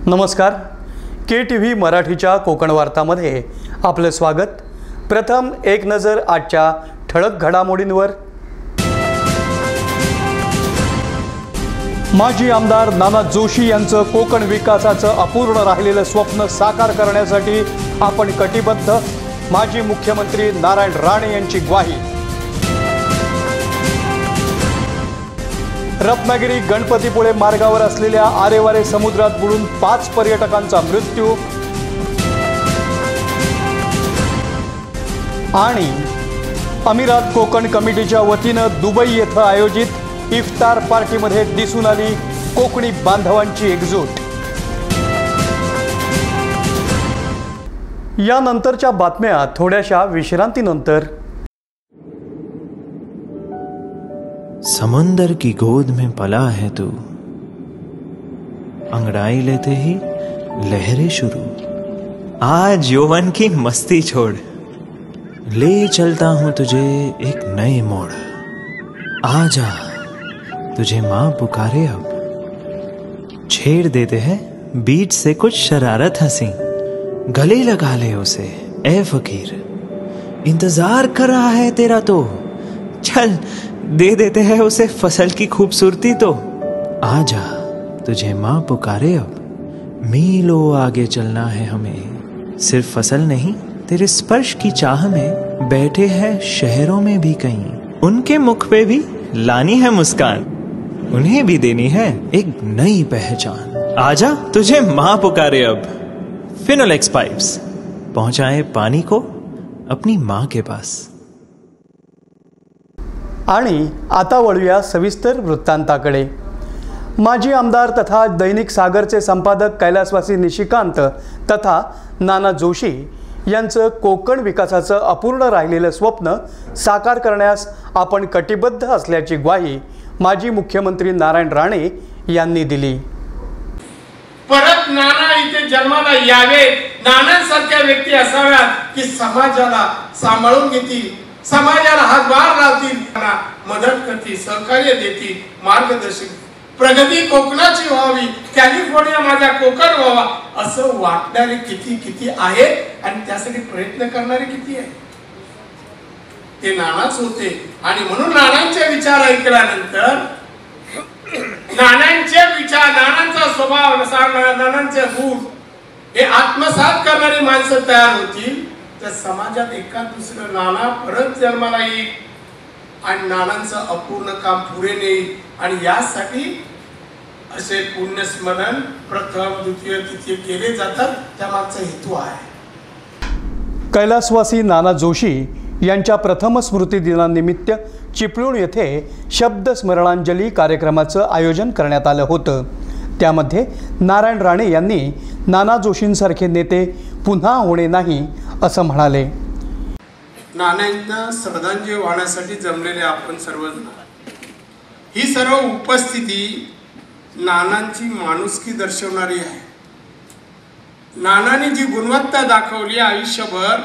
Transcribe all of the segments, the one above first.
नमस्कार, KTV मराठीच्या कोकण वार्तामध्ये आपले स्वागत। प्रथम एक नजर आजच्या ठळक घडामोडींवर। माजी आमदार नाना जोशी यांचं कोकण विकासाचं अपूर्ण राहिलेलं स्वप्न साकार करण्यासाठी आपण कटिबद्ध, माजी मुख्यमंत्री नारायण राणे यांची ग्वाही। रत्नागिरी गणपतीपुळे मार्गावर असलेल्या आरेवारे समुद्रात बुडून 5 पर्यटकांचा मृत्यू। आणि अमिरात कोकण कमिटीच्या वतीनं दुबई येथे आयोजित इफ्तार पार्टीमध्ये दिसून आली कोकणी बांधवांची एकजूट। यानंतरच्या बातम्या थोड्याशा विश्रांतीनंतर। समंदर की गोद में पला है तू, अंगड़ाई लेते ही लहरें शुरू। आज यौवन की मस्ती छोड़, ले चलता हूं तुझे एक नए मोड़। आजा तुझे माँ पुकारे अब, छेड़ देते हैं बीच से कुछ शरारत हंसी। गले लगा ले उसे ए फकीर, इंतजार कर रहा है तेरा तो। चल दे देते हैं उसे फसल की खूबसूरती तो। आजा तुझे माँ पुकारे अब, मीलों आगे चलना है हमें। सिर्फ फसल नहीं, तेरे स्पर्श की चाह में बैठे हैं शहरों में भी कहीं। उनके मुख पे भी लानी है मुस्कान, उन्हें भी देनी है एक नई पहचान। आजा तुझे माँ पुकारे अब। फिनोलेक्स पाइप्स पहुंचाए पानी को अपनी माँ के पास। आणि आता वळूया सविस्तर वृत्तांताकडे। माजी आमदार तथा दैनिक सागरचे संपादक कैलासवासी निशिकांत तथा नाना जोशी यांचं कोकण विकासाचं अपूर्ण राहिलेलं स्वप्न साकार करण्यास आपण कटिबद्ध असल्याची ग्वाही माजी मुख्यमंत्री नारायण राणे यांनी दिली। परत नाना इथे जन्माला यावे, नानांसारख्या व्यक्ती असाव्यात की समाजाला सांभाळून घेतील, समाजाला हातभार लावतील, मदत करतील, सहकार्य देतील, मार्गदर्शन। प्रगती कोकणाची व्हावी, कॅलिफोर्निया माझा कोकण व्हावा असं वाटणारे किती किती आहेत आणि त्यासाठी प्रयत्न करणारे किती आहेत। ते नानाच होते आणि म्हणून नानांचे विचार ऐकल्यानंतर, नानांचे विचार, नानांचा स्वभाव, नानांचे गुण हे आत्मसात करणारी माणसं तयार होतील, त्या समाजात एका दुसरं नाना परत जन्माला येईल आणि नानांचं अपूर्ण काम पुरे नेईल। आणि यासाठी असे पुण्यस्मरण प्रथम, द्वितीय, तृतीय केले जातात, त्यामागचा हेतू आहे। कैलासवासी नाना जोशी यांच्या प्रथम स्मृती दिनानिमित्त चिपळूण येथे शब्द स्मरणांजली कार्यक्रमाचं आयोजन करण्यात आलं होतं। त्यामध्ये नारायण राणे यांनी नाना जोशींसारखे नेते पुन्हा होणे नाही असं म्हणाले। नानांना श्रद्धांजली वाहण्यासाठी जमलेले आपण सर्वजण, ही सर्व उपस्थिती नानांची माणुसकी दर्शवणारी आहे। नानांनी जी गुणवत्ता दाखवली आयुष्यभर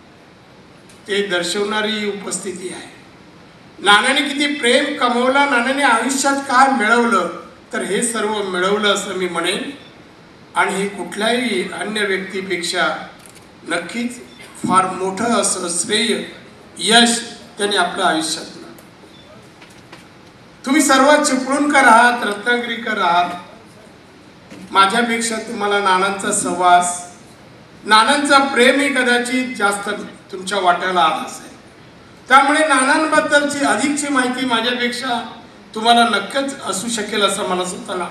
ते दर्शवणारी उपस्थिती आहे। नानांनी किती प्रेम कमवलं, नानांनी आयुष्यात काय मिळवलं, तर हे सर्व मिळवलं असं मी म्हणेन। आणि हे कुठल्याही अन्य व्यक्तीपेक्षा नक्कीच फार मोठं असं श्रेय, यश त्यांनी आपल्या आयुष्यात दिलं। तुम्ही सर्व चिपळूणकर आहात, रत्नागिरीकर आहात, माझ्यापेक्षा तुम्हाला नानांचा सहवास, नानांचं प्रेमही कदाचित जास्त तुमच्या वाट्याला आलं असेल। त्यामुळे नानांबद्दलची अधिकची माहिती माझ्यापेक्षा तुम्हाला नक्कीच असू शकेल असं मला स्वतःला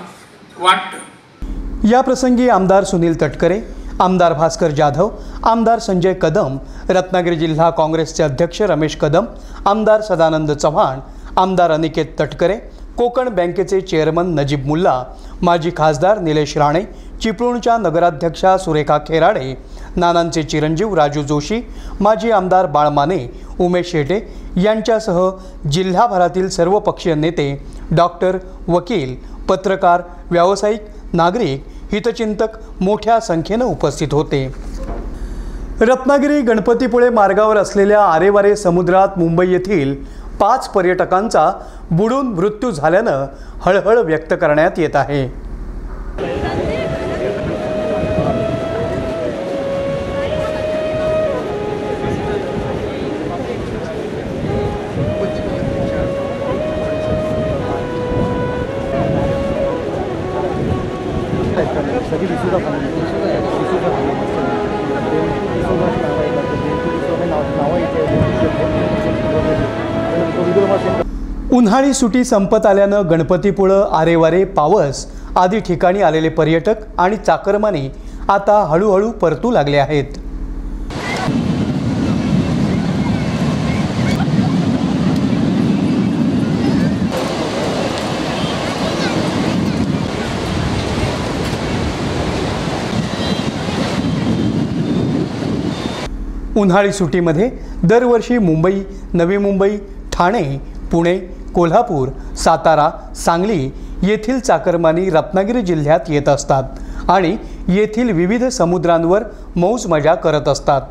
वाटतं। या प्रसंगी आमदार सुनील तटकरे, आमदार भास्कर जाधव, आमदार संजय कदम, रत्नागिरी जिल्हा काँग्रेसचे अध्यक्ष रमेश कदम, आमदार सदानंद चव्हाण, आमदार अनिकेत तटकरे, कोकण बँकेचे चेअरमन नजीब मुल्ला, माजी खासदार निलेश राणे, चिपळूणच्या नगराध्यक्षा सुरेखा खेराडे, नानांचे चिरंजीव राजू जोशी, माजी आमदार बाळ माने, उमेश शेटे यांच्यासह जिल्हाभरातील सर्व पक्षीय नेते, डॉक्टर, वकील, पत्रकार, व्यावसायिक, नागरिक, हितचिंतक मोठ्या संख्येने उपस्थित होते। रत्नागिरी गणपतीपुळे मार्गावर असलेल्या आरेवारे समुद्रात मुंबई येथील 5 पर्यटकांचा बुडून मृत्यू झाल्यानं हळहळ व्यक्त करण्यात येत आहे। उन्हाळी सुटी संपत आल्यानं गणपतीपुळं, आरेवारे, पावस आदी ठिकाणी आलेले पर्यटक आणि चाकरमानी आता हळूहळू परतू लागले आहेत. उन्हाळी सुटीमध्ये दरवर्षी मुंबई, नवी मुंबई, ठाणे, पुणे, कोल्हापूर, सातारा, सांगली येथील चाकरमानी रत्नागिरी जिल्ह्यात येत असतात आणि येथील विविध समुद्रांवर मौज मजा करत असतात.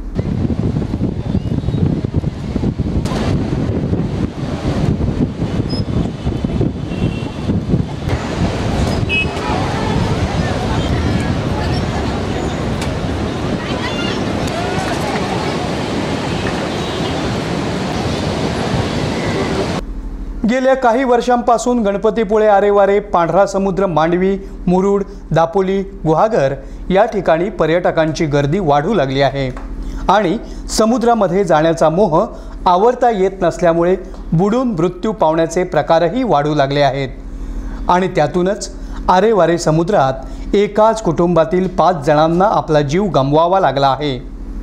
गेल्या काही वर्षांपासून गणपतीपुळे, आरेवारे, पांढरा समुद्र, मांडवी, मुरुड, दापोली, गुहागर या ठिकाणी पर्यटकांची गर्दी वाढू लागली आहे आणि समुद्रामध्ये जाण्याचा मोह आवरता येत नसल्यामुळे बुडून मृत्यू पावण्याचे प्रकारही वाढू लागले आहेत आणि त्यातूनच आरेवारे समुद्रात एकाच कुटुंबातील 5 जणांना आपला जीव गमवावा लागला आहे.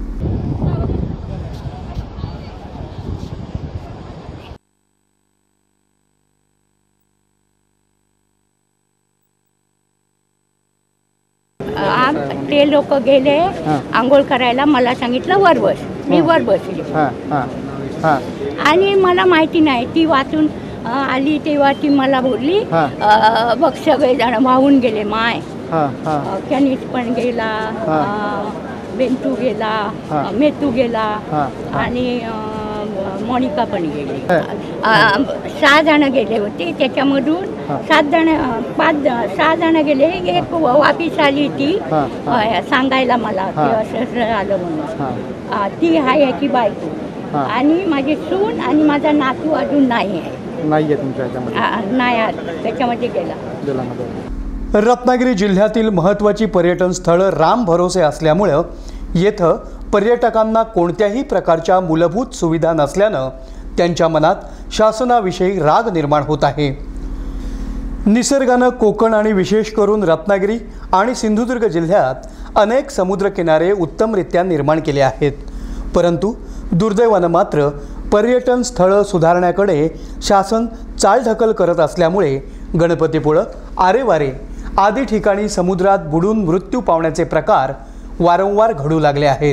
ते लोक गेले आंघोळ करायला, मला सांगितलं वर बस. मी वर बसली आणि मला माहिती नाही, ती वाचून आली तेव्हा ती मला बोलली बघ सगळे जण वाहून गेले. माय कॅनिस पण गेला, बेंतू गेला, मेतू गेला आणि मोनिका पण गेली. 6 जण गेले होते, त्याच्यामधून 6 जण गेले. एक वापिस आली ती सांगायला मला की असं झालं म्हणून. ती आहे याची बायको आणि माझी सून आणि माझा नातू अजून नाही आहे. नाही त्याच्यामध्ये गेला. रत्नागिरी जिल्ह्यातील महत्त्वाची पर्यटन स्थळं राम भरोसे असल्यामुळं येथं पर्यटकांना कोणत्याही प्रकारच्या मूलभूत सुविधा नसल्यानं त्यांच्या मनात शासनाविषयी राग निर्माण होत आहे. निसर्गानं कोकण आणि विशेष करून रत्नागिरी आणि सिंधुदुर्ग जिल्ह्यात अनेक समुद्रकिनारे उत्तमरित्या निर्माण केले आहेत, परंतु दुर्दैवानं मात्र पर्यटन स्थळं सुधारण्याकडे शासन चालढकल करत असल्यामुळे गणपतीपुळं, आरेवारे आदी ठिकाणी समुद्रात बुडून मृत्यू पावण्याचे प्रकार वारंवार घडू लागले आहेत.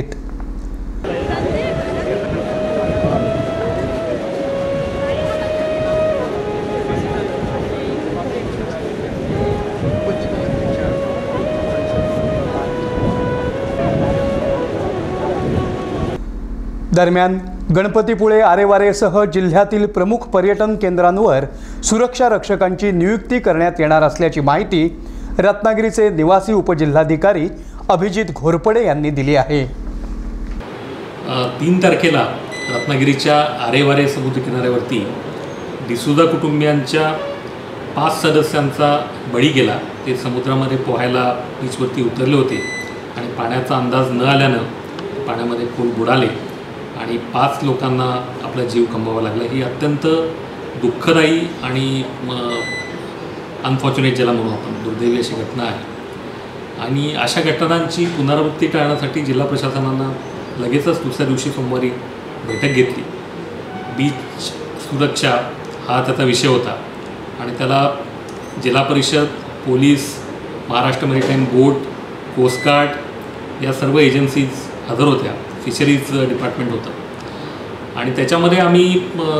दरम्यान गणपतीपुळे, आरेवारेसह जिल्ह्यातील प्रमुख पर्यटन केंद्रांवर सुरक्षा रक्षकांची नियुक्ती करण्यात येणार असल्याची माहिती रत्नागिरीचे निवासी उपजिल्हाधिकारी अभिजित घोरपडे यांनी दिली आहे. 3 तारखेला रत्नागिरीच्या आरेवारे समुद्रकिनाऱ्यावरती डिसूजा कुटुंबियांच्या 5 सदस्यांचा बळी गेला. ते समुद्रामध्ये पोहायला बीचवरती उतरले होते आणि पाण्याचा अंदाज न आल्यानं पाण्यामध्ये खोल बुडाले आणि 5 लोकांना आपला जीव गमवावा लागला. ही अत्यंत दुःखदायी आणि अनफॉर्च्युनेट ज्याला म्हणू आपण, दुर्दैवी अशी घटना आहे. आणि अशा घटनांची पुनरावृत्ती टाळण्यासाठी जिल्हा प्रशासनानं लगेचच दुसऱ्या दिवशी सोमवारी बैठक घेतली. बीच सुरक्षा हा त्याचा विषय होता आणि त्याला जिल्हा परिषद, police, Maharashtra maritime board, coast guard या सर्व एजन्सीज हजर होत्या. फिशरीज डिपार्टमेंट होतं आणि त्याच्यामध्ये आम्ही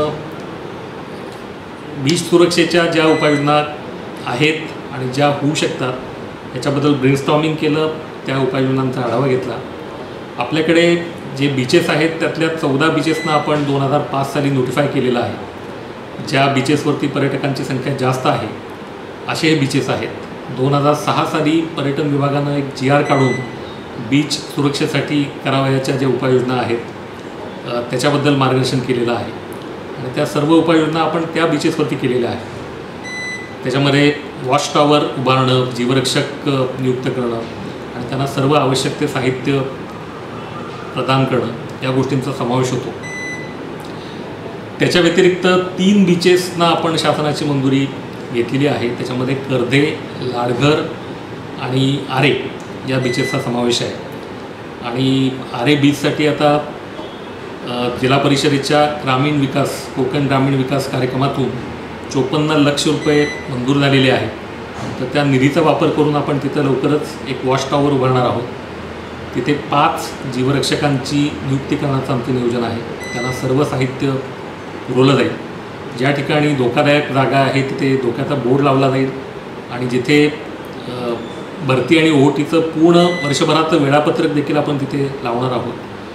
बीच सुरक्षेच्या ज्या उपाययोजना आहेत आणि ज्या होऊ शकतात याच्याबद्दल ब्रेनस्टॉर्मिंग केलं. त्या उपाययोजनांचा आढावा घेतला. आपल्याकडे जे बीचेस आहेत त्यातल्या 14 बीचेसना आपण 2005 साली नोटिफाय केलेलं आहे. ज्या बीचेसवरती पर्यटकांची संख्या जास्त आहे असे हे बीचेस आहेत. 2006 साली पर्यटन विभागानं एक GR काढून बीच सुरक्षेसाठी करावयाच्या ज्या उपाययोजना आहेत त्याच्याबद्दल मार्गदर्शन केलेलं आहे आणि त्या सर्व उपाययोजना आपण त्या बीचेसवरती केलेल्या आहेत. त्याच्यामध्ये वॉच टॉवर उभारणं, जीवरक्षक नियुक्त करणं आणि त्यांना सर्व आवश्यक ते साहित्य प्रदान करणं या गोष्टींचा समावेश होतो. त्याच्या व्यतिरिक्त 3 बीचेसना आपण शासनाची मंजुरी घेतलेली आहे. त्याच्यामध्ये कर्धे, लाडघर आणि आरे या बीचेसचा समावेश आहे. आणि आरे बीचसाठी आता जिल्हा परिषदेच्या कोकण ग्रामीण विकास कार्यक्रमातून 54 लाख रुपये मंजूर झालेले आहेत. तर त्या निधीचा वापर करून आपण तिथं लवकरच एक वॉच टॉवर उभारणार आहोत. तिथे 5 जीवरक्षकांची नियुक्ती करण्याचं आमचं नियोजन आहे. त्यांना सर्व साहित्य पुरवलं जाईल. ज्या ठिकाणी धोकादायक जागा आहे तिथे धोक्याचा बोर्ड लावला जाईल आणि जिथे भरती आणि ओहोटीचं पूर्ण वर्षभराचं वेळापत्रक देखील आपण तिथे लावणार आहोत.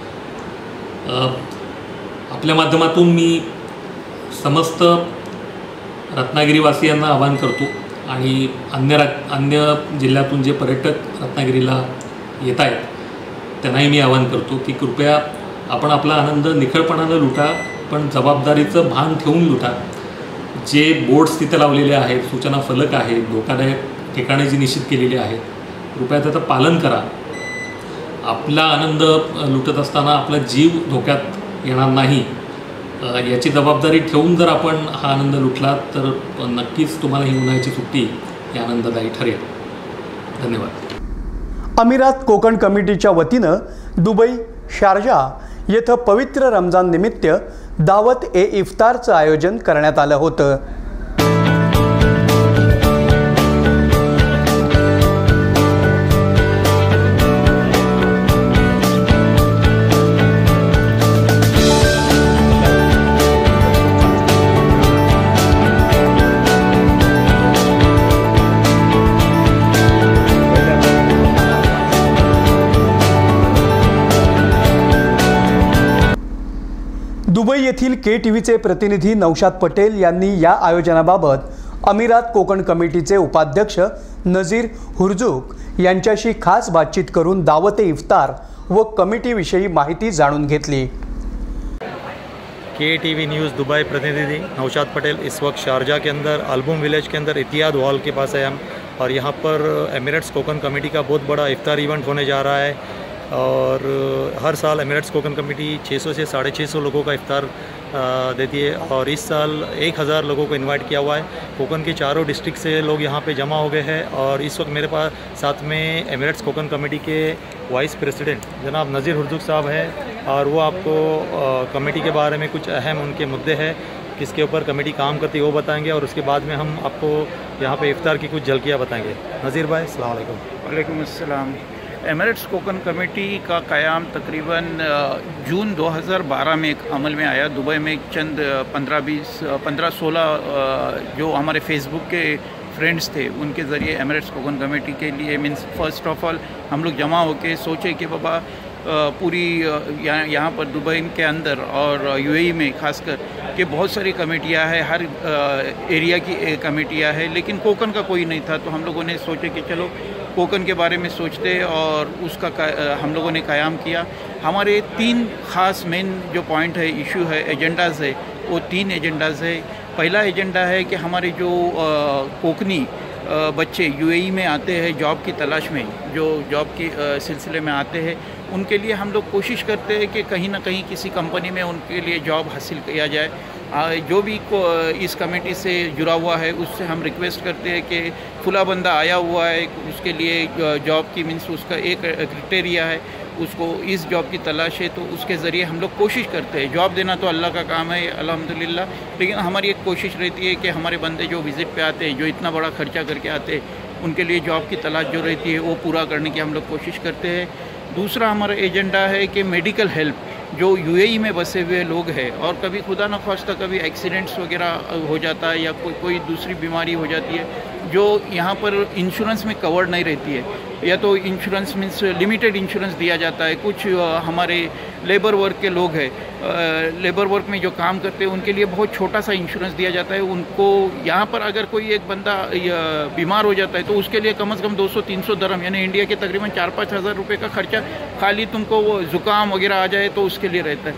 आपल्या माध्यमातून मी समस्त रत्नागिरीवासियांना आवाहन करतो आणि अन्य जिल्ह्यातून जे पर्यटक रत्नागिरीला येत आहेत त्यांनाही मी आवाहन करतो की कृपया आपण आपला आनंद निखळपणानं लुटा, पण जबाबदारीचं भान ठेवून लुटा. जे बोर्ड्स तिथे लावलेले आहेत, सूचना फलक आहेत, धोकादायक ठिकाणे जी निश्चित केलेली आहेत, कृपया त्याचं पालन करा. आपला आनंद लुटत असताना आपला जीव धोक्यात येणार नाही याची जबाबदारी ठेवून जर आपण हा आनंद लुटला तर नक्कीच तुम्हाला ही उन्हाळ्याची सुट्टी ही आनंददायी ठरेल. धन्यवाद. अमिरात कोकण कमिटीच्या वतीनं दुबई, शारजा येथे पवित्र रमजान निमित्त दावत ए इफ्तारचं आयोजन करण्यात आलं होतं. दुबई येथील KTVचे प्रतिनिधी नौशाद पटेल यांनी या आयोजनाबाबत अमिरात कोकण कमिटीचे उपाध्यक्ष नजीर हुर्जुक यांच्याशी खास बातचीत करून दावते इफ्तार व कमिटीविषयी माहिती जाणून घेतली. KTV न्यूज़ दुबई प्रतिनिधि नौशाद पटेल इस वक्त शारजा के अंदर अल्बुम विलेज के अंदर इतियाद हॉल के पास है हम, और यहाँ पर एमिरेट्स कोकन कमेटी का बहुत बड़ा इफ्तार इवेंट होने जा रहा है. और हर साल एमिरेट्स कोकन कमेटी 600 से 650 लोगों का इफ्तार देती है, और इस साल 1000 लोगों को इनवाइट किया हुआ है. कोकन के चारों डिस्ट्रिक्ट से लोग यहाँ पे जमा हो गए हैं. और इस वक्त मेरे पास साथ में एमिरेट्स कोकन कमेटी के वाइस प्रेसिडेंट जनाब नज़ीर हुर्जुक साहब हैं, और वो आपको कमेटी के बारे में कुछ अहम उनके मुद्दे हैं, किसके ऊपर कमेटी काम करती है वो बताएंगे, और उसके बाद में हम आपको यहाँ पे इफ्तार की कुछ झलकियाँ बताएंगे. नज़ीर भाई अस्सलाम वालेकुम. वालेकुम अस्सलाम. एमिरेट्स कोकन कमेटी का क़याम तकरीबन जून 2012 में एक अमल में आया. दुबई में एक चंद 15-16 जो हमारे फेसबुक के फ्रेंड्स थे उनके ज़रिए एमिरेट्स कोकन कमेटी के लिए मीन्स फर्स्ट ऑफ ऑल हम लोग जमा होके सोचे कि बाबा पूरी यहाँ पर दुबई के अंदर और UAE में खासकर कि बहुत सारी कमेटियाँ हैं, हर एरिया की कमेटियाँ हैं, लेकिन कोकन का कोई नहीं था. तो हम लोगों ने सोचे कि चलो कोकन के बारे में सोचते, और उसका हम लोगों ने क़याम किया. हमारे 3 ख़ास मेन जो पॉइंट है, इशू है, एजेंडाज़ है, वो 3 एजेंडाज़ है. पहला एजेंडा है कि हमारे जो कोकनी बच्चे UAE में आते हैं जॉब की तलाश में, जो जॉब के सिलसिले में आते हैं, उनके लिए हम लोग कोशिश करते हैं कि कहीं ना कहीं किसी कंपनी में उनके लिए जॉब हासिल किया जाए. जो भी इस कमेटी से जुड़ा हुआ है उससे हम रिक्वेस्ट करते हैं कि फुला बंदा आया हुआ है, उसके लिए जॉब की मीन्स उसका एक क्राइटेरिया है, उसको इस जॉब की तलाश है, तो उसके ज़रिए हम लोग कोशिश करते हैं. जॉब देना तो अल्लाह का काम है अल्हम्दुलिल्लाह, लेकिन हमारी एक कोशिश रहती है कि हमारे बंदे जो विज़िट पे आते हैं, जो इतना बड़ा खर्चा करके आते हैं, उनके लिए जॉब की तलाश जो रहती है वो पूरा करने की हम लोग कोशिश करते हैं. दूसरा हमारा एजेंडा है कि मेडिकल हेल्प, जो UAE में बसे हुए लोग हैं और कभी खुदा न ख्वास्ता कभी एक्सीडेंट्स वगैरह हो जाता है या कोई दूसरी बीमारी हो जाती है जो यहाँ पर इंश्योरेंस में कवर्ड नहीं रहती है, या तो इंश्योरेंस मीन्स लिमिटेड इंश्योरेंस दिया जाता है. कुछ हमारे लेबर वर्क के लोग हैं, लेबर वर्क में जो काम करते हैं उनके लिए बहुत छोटा सा इंश्योरेंस दिया जाता है. उनको यहाँ पर अगर कोई एक बंदा बीमार हो जाता है तो उसके लिए कम से कम 200-300 दरहम यानी इंडिया के तकरीबन 4-5 हज़ार रुपये का खर्चा खाली तुमको वो ज़ुकाम वगैरह आ जाए तो उसके लिए रहता है.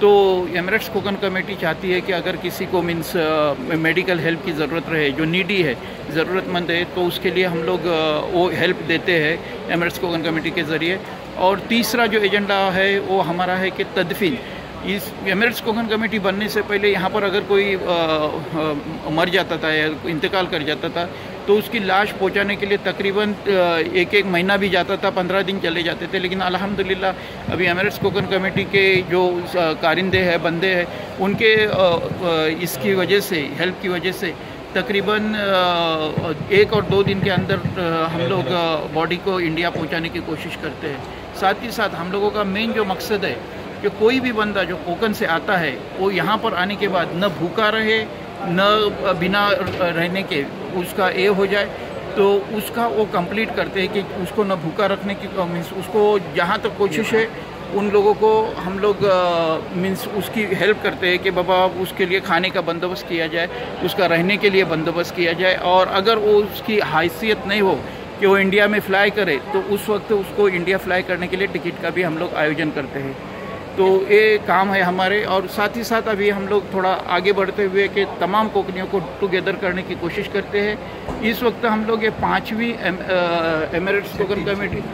तो एमिरेट्स कोकन कमेटी चाहती है कि अगर किसी को मीन्स मेडिकल हेल्प की ज़रूरत रहे, जो नीडी है, ज़रूरतमंद है, तो उसके लिए हम लोग वो हेल्प देते हैं एमिरेट्स कोकन कमेटी के ज़रिए। और तीसरा जो एजेंडा है वो हमारा है कि तदफीन, इस एमिरेट्स कोकन कमेटी बनने से पहले यहाँ पर अगर कोई मर जाता था या इंतकाल कर जाता था तो उसकी लाश पहुँचाने के लिए तकरीबन एक महीना भी जाता था, 15 दिन चले जाते थे। लेकिन अल्हम्दुलिल्लाह अभी एमिरेट्स कोकन कमेटी के जो कारिंदे हैं, बंदे हैं, उनके इसकी वजह से, हेल्प की वजह से तकरीबन 1 और 2 दिन के अंदर हम लोग बॉडी को इंडिया पहुँचाने की कोशिश करते हैं। साथ ही साथ हम लोगों का मेन जो मकसद है कि कोई भी बंदा जो कोकन से आता है वो यहाँ पर आने के बाद न भूखा रहे न बिना रहने के उसका ए हो जाए, तो उसका वो कंप्लीट करते हैं कि उसको न भूखा रखने की मीन्स उसको जहाँ तक कोशिश है उन लोगों को हम लोग मीन्स उसकी हेल्प करते हैं कि बाबा उसके लिए खाने का बंदोबस्त किया जाए, उसका रहने के लिए बंदोबस्त किया जाए। और अगर वो उसकी हैसियत नहीं हो कि वो इंडिया में फ़्लाई करे तो उस वक्त उसको इंडिया फ़्लाई करने के लिए टिकट का भी हम लोग आयोजन करते हैं। तो ये काम है हमारे। और साथ ही साथ अभी हम लोग थोड़ा आगे बढ़ते हुए कि तमाम कोकनियों को टुगेदर करने की कोशिश करते हैं। इस वक्त हम लोग ये 5वीं एमिरेट्स कोकन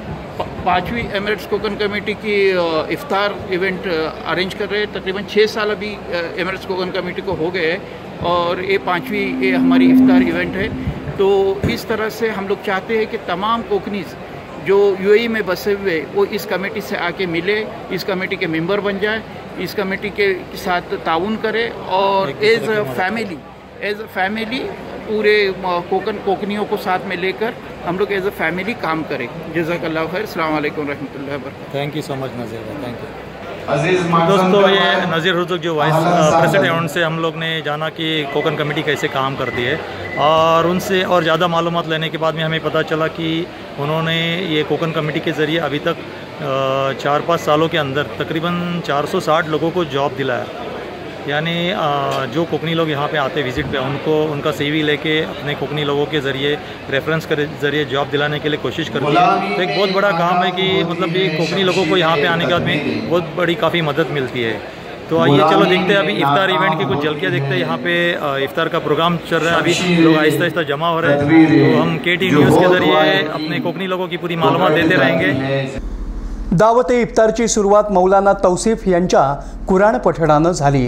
कमेटी की इफ्तार इवेंट अरेंज कर रहे हैं। तकरीबन 6 साल अभी एमिरेट्स कोकन कमेटी को हो गए हैं और ये 5वीं ये हमारी इफ्तार इवेंट है। तो इस तरह से हम लोग चाहते हैं कि तमाम कोकनीज़ जो यूएई में बसे हुए वो इस कमेटी से आके मिले, इस कमेटी के मेंबर बन जाए, इस कमेटी के साथ ताउन करे और एज अ फैमिली पूरे कोकनियों को साथ में लेकर हम लोग एज अ फैमिली काम करें। जज़ाकल्लाह खैर। अस्सलाम वालेकुम रहमतुल्लाहि व बरकातहू। Thank you so much Nazir भाई, थैंक यू। दोस्तों, ये नज़ीर हुज़ूर जो वाइस प्रेसिडेंट, उनसे हम लोग ने जाना कि कोकन कमेटी कैसे काम करती है और उनसे और ज़्यादा मालूमात लेने के बाद में हमें पता चला कि उन्होंने ये कोकन कमेटी के ज़रिए अभी तक 4-5 सालों के अंदर तकरीबन 460 लोगों को जॉब दिलाया। यानी जो कोकनी लोग यहाँ पे आते विज़िट पे उनको उनका CV लेके अपने कोकनी लोगों के ज़रिए रेफरेंस के ज़रिए जॉब दिलाने के लिए कोशिश करती है। तो एक बहुत बड़ा काम है कि मतलब ये कोकनी लोगों को यहाँ पे आने के बाद में बहुत बड़ी काफ़ी मदद मिलती है। तो आइए चलो देखते हैं अभी इफ्तार इवेंट की कुछ झलकियाँ देखते हैं। यहाँ पे इफ्तार का प्रोग्राम चल रहा है, अभी लोग आहिस्ता आहिस्ता जमा हो रहे हैं। तो हम KT न्यूज़ के ज़रिए अपने कोकनी लोगों की पूरी मालूमात देते रहेंगे। दावत ए इफ्तारची सुरुवात मौलाना तौसीफ यांच्या कुराण पठणानं झाली।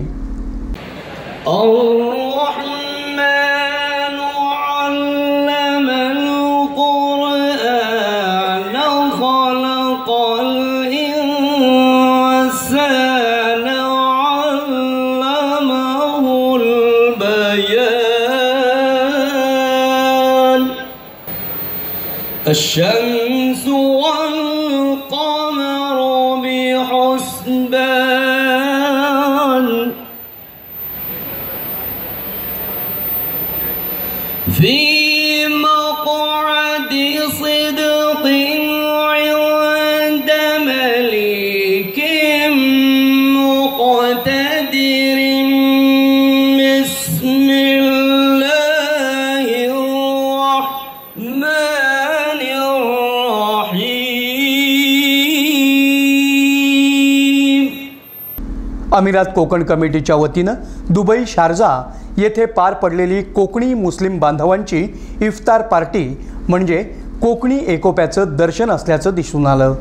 الشمس والقمر بحسبان في مقعد صدق عند مليك مقتدر بسم الله الرحمن अमिरात कोकण कमिटीच्या वतीनं दुबई शारजा येथे पार पडलेली कोकणी मुस्लिम बांधवांची इफ्तार पार्टी म्हणजे कोकणी एकोप्याचं दर्शन असल्याचं दिसून आलं।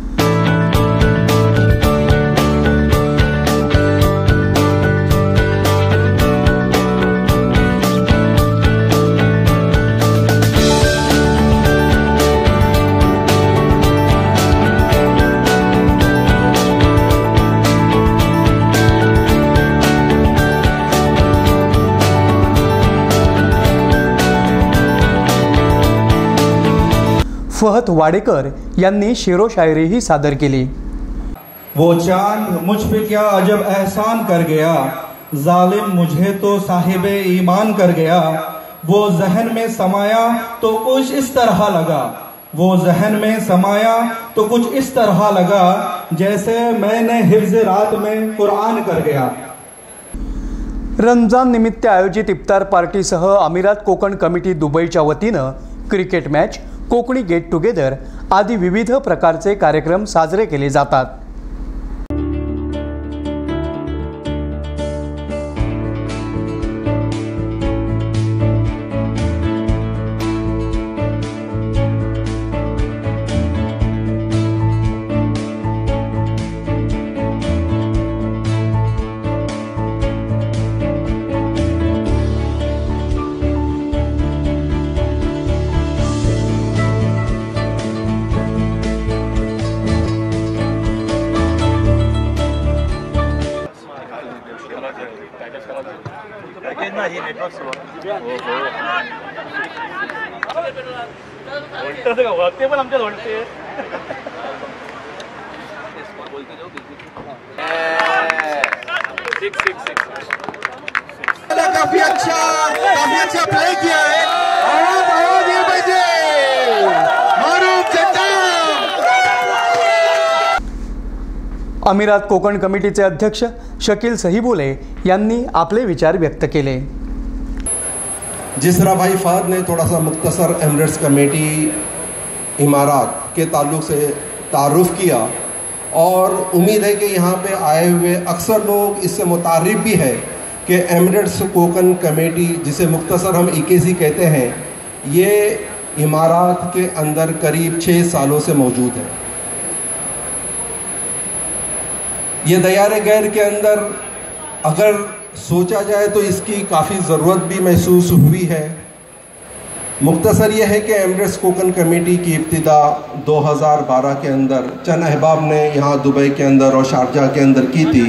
फहत वाडेकर यांनी शेरो शायरीही सादर केली। वो चांद मुझ पे क्या अजब एहसान कर गया, जालिम मुझे तो साहिबे ईमान कर गया। वो जहन में समाया तो कुछ इस तरह लगा, वो जहन में समाया तो कुछ इस तरह लगा, जैसे मैंने हिफ्ज रात में कुरान कर गया। रमजान निमित्त आयोजित इफ्तार पार्टीसह अमिरात कोकण कमिटी दुबईच्या वतीनं cricket match, Konkani get together आदी विविध प्रकारचे कार्यक्रम साजरे केले जातात। पण आमच्या ओळखते काफी अच्छा प्ले किया है और ये बजे मारूफ जट्टा। अमिरात कोकण कमिटीचे अध्यक्ष शकील सहीबुले यांनी आपले विचार व्यक्त केले। जिस तरह भाई फहद ने थोड़ा सा मुख्तसर एमिरेट्स कमेटी इमारात के ताल्लुक से तारुफ किया और उम्मीद है कि यहाँ पे आए हुए अक्सर लोग इससे मुतारिफ भी है कि एमिरेट्स कोकन कमेटी, जिसे मुख्तसर हम EKC कहते हैं, ये इमारात के अंदर करीब 6 सालों से मौजूद है। ये दयारे गैर के अंदर अगर सोचा जाए तो इसकी काफ़ी ज़रूरत भी महसूस हुई है। मुख्तसर ये है कि एमिरेट्स कोकन कमेटी की इब्तिदा 2012 के अंदर चंद अहबाब ने यहाँ दुबई के अंदर और शारजाह के अंदर की थी।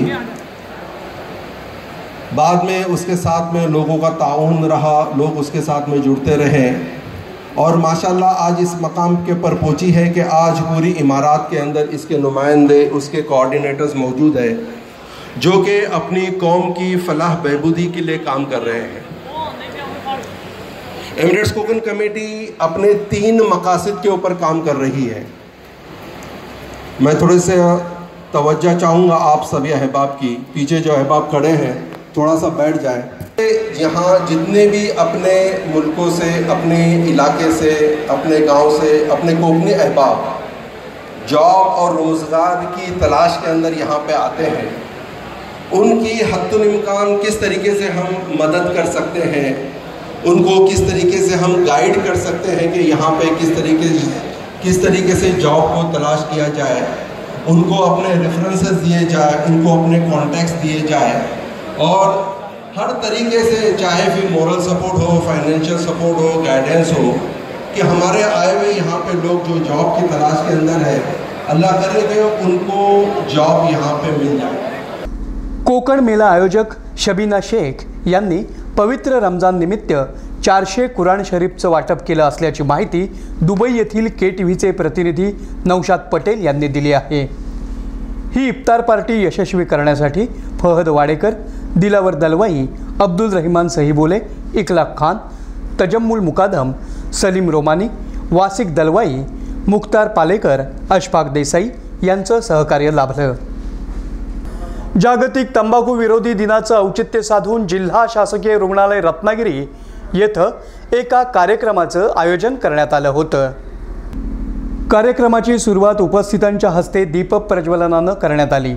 बाद में उसके साथ में लोगों का ताउन रहा, लोग उसके साथ में जुड़ते रहे और माशाल्लाह आज इस मकाम के पर पहुँची है कि आज पूरी इमारात के अंदर इसके नुमाइंदे, उसके कोऑर्डिनेटर्स मौजूद है जो कि अपनी कौम की फलाह बहबूदी के लिए काम कर रहे हैं। एमिरेट्स कोकन कमेटी अपने 3 मकासद के ऊपर काम कर रही है। मैं थोड़े से तवज्जो चाहूँगा आप सभी अहबाब की। पीछे जो अहबाब खड़े हैं थोड़ा सा बैठ जाएं। यहाँ जितने भी अपने मुल्कों से, अपने इलाके से, अपने गांव से, अपने कोकनी अहबाब जॉब और रोज़गार की तलाश के अंदर यहाँ पे आते हैं, उनकी हद्दुल इम्कान किस तरीके से हम मदद कर सकते हैं, उनको किस तरीके से हम गाइड कर सकते हैं कि यहाँ पे किस तरीके से जॉब को तलाश किया जाए, उनको अपने रेफरेंसेस दिए जाए, उनको अपने कॉन्टैक्ट्स दिए जाए और हर तरीके से, चाहे फिर मोरल सपोर्ट हो, फाइनेंशियल सपोर्ट हो, गाइडेंस हो, कि हमारे आए हुए यहाँ पे लोग जो जॉब की तलाश के अंदर है, अल्लाह करे कि उनको जॉब यहाँ पे मिल जाए। कोकण मेला आयोजक शबीना शेख यांनी पवित्र रमजान निमित्त 400 कुराण शरीफचं वाटप केलं असल्याची माहिती दुबई येथील KTVचे प्रतिनिधी नौशाद पटेल यांनी दिली आहे। ही इफ्तार पार्टी यशस्वी करण्यासाठी फहद वाडेकर, दिलावर दलवाई, अब्दुल रहमान सहीबुले, इकलाक खान, तजम्मुल मुकादम, सलीम रोमानी, वासिक दलवाई, मुख्तार पालेकर, अशफाक देसाई यांचं सहकार्य लाभलं। जागतिक तंबाखू विरोधी दिनाचं औचित्य साधून जिल्हा शासकीय रुग्णालय रत्नागिरी येथे एका कार्यक्रमाचं आयोजन करण्यात आलं होतं। कार्यक्रमाची सुरुवात उपस्थितांच्या हस्ते दीप प्रज्वलनाने करण्यात आली।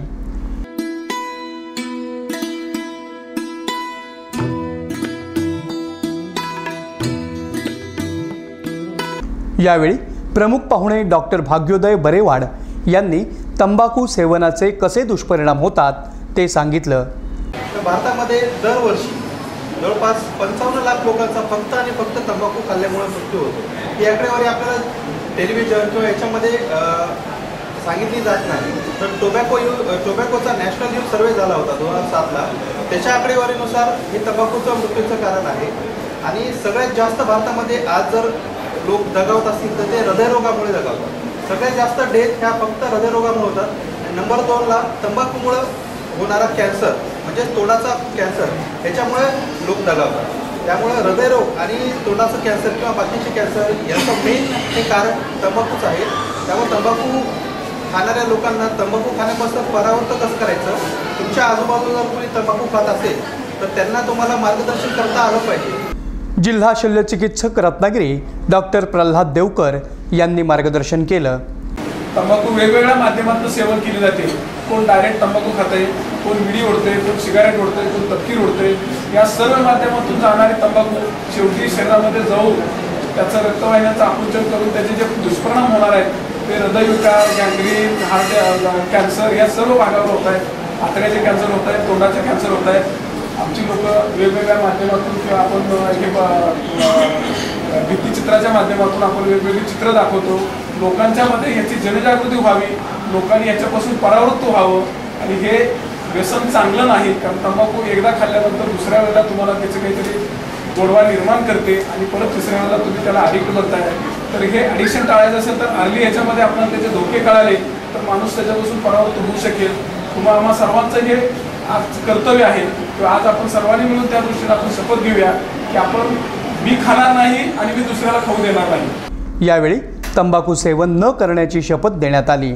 यावेळी प्रमुख पाहुणे डॉक्टर भाग्योदय बरेवाड यांनी तंबाखू सेवनाचे कसे दुष्परिणाम होतात ते सांगितलं। भारतामध्ये दरवर्षी जवळपास 55 लाख लोकांचा फक्त आणि फक्त तंबाखू खाल्ल्यामुळे मृत्यू होतो। ही आकडेवारी आपल्याला टेलिव्हिजन किंवा याच्यामध्ये सांगितली जात नाही। तर टोबॅकोचा नॅशनल यूथ सर्वे झाला होता 2007ला, त्याच्या आकडेवारीनुसार हे तंबाखूचं मृत्यूचं कारण आहे। आणि सगळ्यात जास्त भारतामध्ये आज जर लोक दगावत असतील तर ते हृदयरोगामुळे दगावतात। सगळ्यात जास्त डेथ ह्या फक्त हृदयरोगामुळे होतात। नंबर 2ला तंबाखूमुळे होणारा कॅन्सर म्हणजे तोंडाचा कॅन्सर, ह्याच्यामुळे लोक दगावतात। त्यामुळे हृदयरोग आणि तोंडाचं कॅन्सर किंवा बाकीचे कॅन्सर याचं मेन हे कारण तंबाखूच आहे। त्यामुळे तंबाखू खाणाऱ्या लोकांना तंबाखू खाण्यापासून परावृत्त कसं करायचं, तुमच्या आजूबाजूला कोणी तंबाखू खात असेल तर त्यांना तुम्हाला मार्गदर्शन करता आलं पाहिजे। जिल्हा शल्यचिकित्सक रत्नागिरी डॉक्टर प्रल्हाद देवकर यांनी मार्गदर्शन केलं। तंबाखू वेगवेगळ्या माध्यमातून सेवन केले जाते। कोण डायरेक्ट तंबाखू खाते, कोण विडी ओढते, कोण सिगारेट ओढते, कोण तपकीर ओढते। या सर्व माध्यमातून जाणारे तंबाखू शेवटी शरीरामध्ये जाऊन त्याचं रक्तवाहिन्यांचं आकुंचन करून त्याचे जे दुष्परिणाम होणार आहेत ते हृदयविकार, गँग्रीन, हार्ट कॅन्सर या सर्व भागावर होत आहेत। आतड्याचे कॅन्सर होत आहेत, तोंडाचे कॅन्सर होत आहेत। आमची लोक वेगवेगळ्या माध्यमातून किंवा आपण हे भित्तीचित्राच्या माध्यमातून आपण वेगवेगळी चित्र दाखवतो। लोकांच्या मध्ये याची जनजागृती व्हावी, लोकांनी याच्यापासून परावृत्त व्हावं। आणि हे व्यसन चांगलं नाही, कारण तंबाखू एकदा खाल्ल्यानंतर दुसऱ्या वेळेला तुम्हाला त्याचे काहीतरी गोडवा निर्माण करते आणि परत तिसऱ्यांदा तुम्ही त्याला ॲडिक्ट बनताय. तर हे ॲडिक्शन टाळायचं असेल तर अर्ली याच्यामध्ये आपल्याला त्याचे धोके कळाले तर माणूस त्याच्यापासून परावृत्त होऊ शकेल. तुम्हाला आम्हा सर्वांचं हे आज कर्तव्य आहे किंवा आज आपण सर्वांनी मिळून त्या दृष्टीने आपण शपथ घेऊया की आपण मी खाणार नाही आणि मी दुसऱ्याला खाऊ देणार नाही. यावेळी तंबाखू सेवन न करण्याची शपथ देण्यात आली.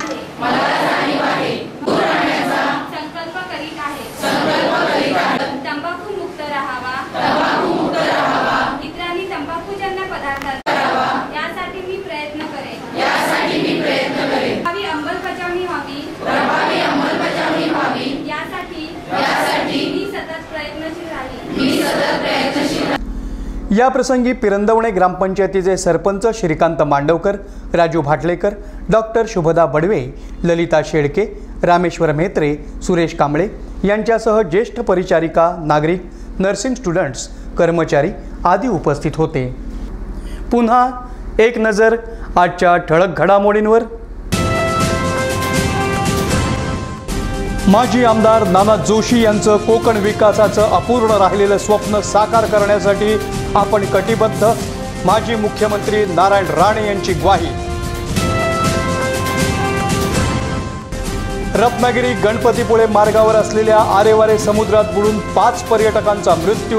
या प्रसंगी पिरंदवणे ग्रामपंचायतीचे सरपंच श्रीकांत मांडवकर, राजू भाटलेकर, डॉक्टर शुभदा बडवे, ललिता शेळके, रामेश्वर म्हेत्रे, सुरेश कांबळे यांच्यासह ज्येष्ठ परिचारिका, नागरिक, नर्सिंग स्टुडंट्स, कर्मचारी आदी उपस्थित होते. पुन्हा एक नजर आजच्या ठळक घडामोडींवर. माजी आमदार नाना जोशी यांचं कोकण विकासाचं अपूर्ण राहिलेलं स्वप्न साकार करण्यासाठी आपण कटिबद्ध. माजी मुख्यमंत्री नारायण राणे यांची ग्वाही. रत्नागिरी गणपतीपुळे मार्गावर असलेल्या आरेवारे समुद्रात बुडून 5 पर्यटकांचा मृत्यू.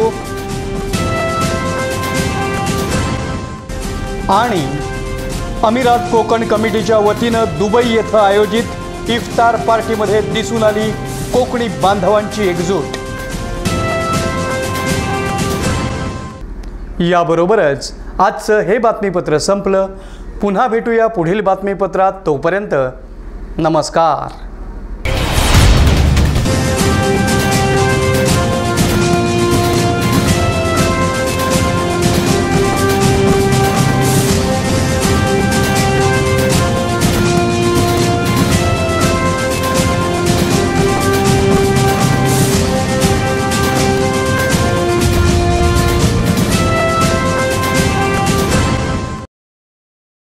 आणि अमिरात कोकण कमिटीच्या वतीनं दुबई येथे आयोजित इफ्तार पार्टीमध्ये दिसून आली कोकणी बांधवांची एकजूट. याबरोबरच आजचं हे बातमीपत्र संपलं. पुन्हा भेटूया पुढील बातमीपत्रात. तोपर्यंत नमस्कार.